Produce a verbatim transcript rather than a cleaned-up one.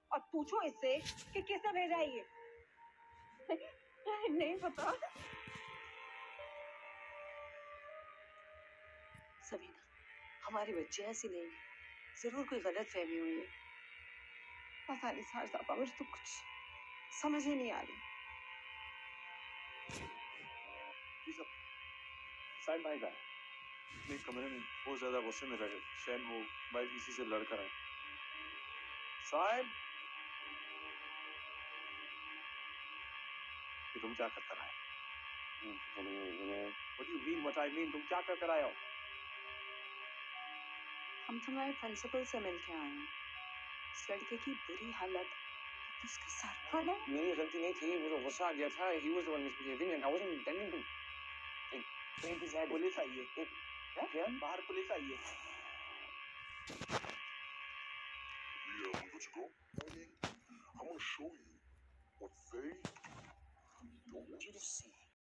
और पूछो इससे कि किसने भेजा है ये। नहीं पता। सबीना, हमारी बच्ची ऐसी नहीं है, जरूर कोई गलत फहमी हुई है। पता नहीं सार साहब, मुझे तो कुछ समझ ही नहीं आ रही। जी सब साइड भाई का अपने कमरे में बहुत ज्यादा गुस्से में रहे, शायद वो भाई किसी से लड़कर आए। साहिब, कि तुम क्या कर कर आए? What do you mean what I mean? तुम क्या कर कर आए हो? हम तुम्हारे प्रिंसिपल से मिलके आए हैं। इस लड़के की बुरी हालत, उसका सर फोड़ा। मेरी गलती नहीं थी, वो तो गुस्सा आ गया था। He was the one misbehaving and I wasn't intending to. Take his head. Police आई है। क्या? क्या? बाहर पुलिस आई है। Yeah, we good to go? I'm gonna show you what they